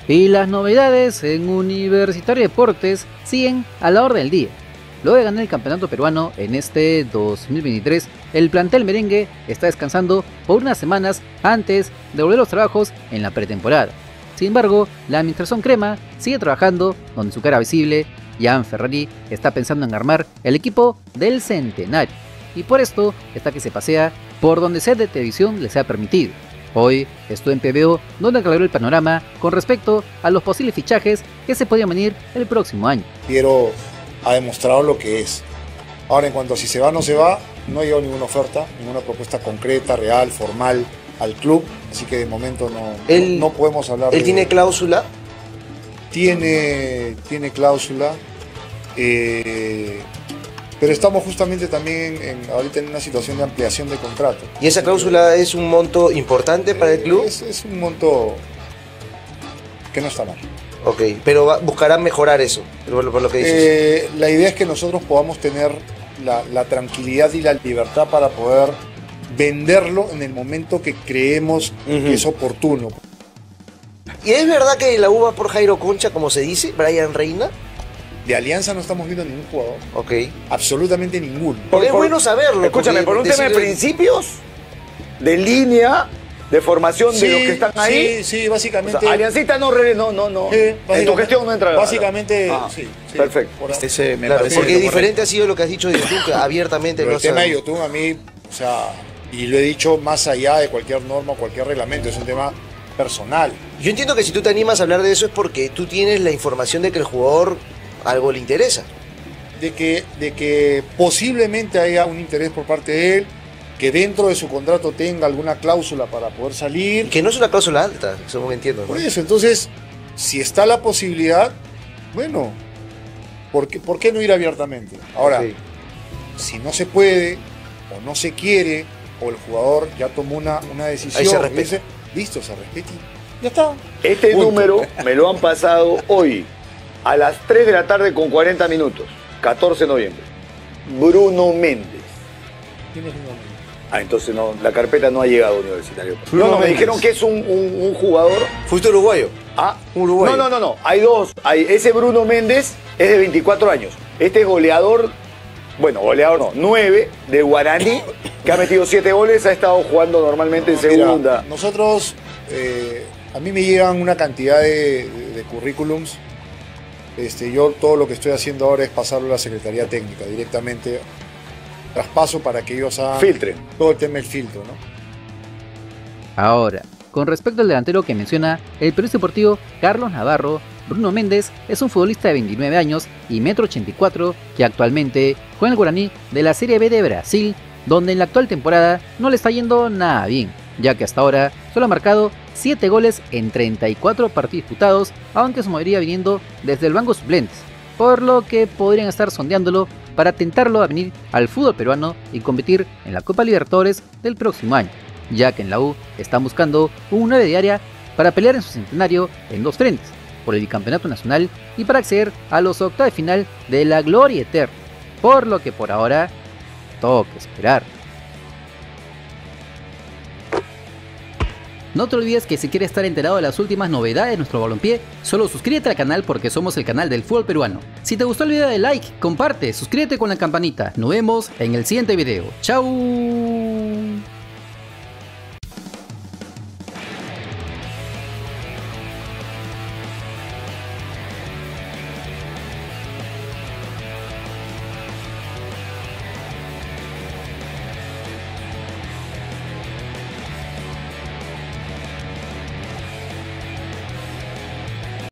Y las novedades en Universitario de Deportes siguen a la orden del día. Luego de ganar el campeonato peruano en este 2023, el plantel merengue está descansando por unas semanas antes de volver a los trabajos en la pretemporada. Sin embargo, la administración crema sigue trabajando, donde su cara visible, Jan Ferrari, está pensando en armar el equipo del centenario. Y por esto está que se pasea por donde sea de televisión le sea permitido. Hoy estuve en PBO, donde aclaró el panorama con respecto a los posibles fichajes que se podían venir el próximo año. Piero ha demostrado lo que es. Ahora, en cuanto a si se va o no se va, no ha llegado ninguna oferta, ninguna propuesta concreta, real, formal al club, así que de momento no podemos hablar de... ¿Él tiene cláusula? Tiene cláusula, pero estamos justamente también ahorita en una situación de ampliación de contrato. ¿Y esa cláusula es un monto importante para el club? Es un monto que no está mal. Ok, pero buscarán mejorar eso, por lo que dices. La idea es que nosotros podamos tener la tranquilidad y la libertad para poder venderlo en el momento que creemos que es oportuno. ¿Y es verdad que la U va por Jairo Concha, como se dice, Brian Reina? De Alianza no estamos viendo ningún jugador. Ok. Absolutamente ninguno. Porque es bueno saberlo. Escúchame, por un tema de principios, de línea, de formación de los que están ahí. Sí, básicamente. O sea, Aliancita no. En tu gestión no entra. Básicamente, sí. Perfecto. Me claro, parece porque diferente ha sido lo que has dicho de Yotun, que abiertamente pero no el tema de sabemos. Yotun a mí, o sea, y lo he dicho más allá de cualquier norma o cualquier reglamento, es un tema personal. Yo entiendo que si tú te animas a hablar de eso es porque tú tienes la información de que el jugador algo le interesa. De que posiblemente haya un interés por parte de él, que dentro de su contrato tenga alguna cláusula para poder salir. Que no es una cláusula alta, según entiendo, ¿no? Por eso, entonces, si está la posibilidad, bueno, ¿por qué no ir abiertamente? Ahora, si no se puede, o no se quiere, o el jugador ya tomó una decisión, ahí se respeta. Listo, se respeta. Ya está. Este Punto. número me lo han pasado hoy, a las 3 de la tarde con 40 minutos, 14 de noviembre. Bruno Méndez. ¿Quién es Bruno Méndez? Entonces no, la carpeta no ha llegado a Universitario. Bruno Me Méndez. dijeron que es un jugador. ¿Fuiste uruguayo? Uruguayo. No. Hay dos. Ese Bruno Méndez es de 24 años. Este es goleador. Bueno, goleador no, 9 de Guaraní, que ha metido 7 goles, ha estado jugando normalmente en segunda. Mira, nosotros, a mí me llegan una cantidad de currículums. Yo todo lo que estoy haciendo ahora es pasarlo a la Secretaría Técnica directamente, traspaso para que ellos hagan Filtren. todo el tema del filtro, ¿no? Ahora, con respecto al delantero que menciona el periodista deportivo Carlos Navarro, Bruno Méndez es un futbolista de 29 años y 1,84 m que actualmente juega en el Guaraní de la Serie B de Brasil, donde en la actual temporada no le está yendo nada bien, ya que hasta ahora solo ha marcado 7 goles en 34 partidos disputados, aunque su mayoría viniendo desde el banco suplentes, por lo que podrían estar sondeándolo para tentarlo a venir al fútbol peruano y competir en la Copa Libertadores del próximo año, ya que en la U están buscando un 9 de área para pelear en su centenario en dos frentes, por el bicampeonato nacional y para acceder a los octavos de final de la gloria eterna, por lo que por ahora toca esperar. No te olvides que si quieres estar enterado de las últimas novedades de nuestro balompié, solo suscríbete al canal porque somos el canal del fútbol peruano. Si te gustó el video, dale like, comparte, suscríbete con la campanita. Nos vemos en el siguiente video. ¡Chao!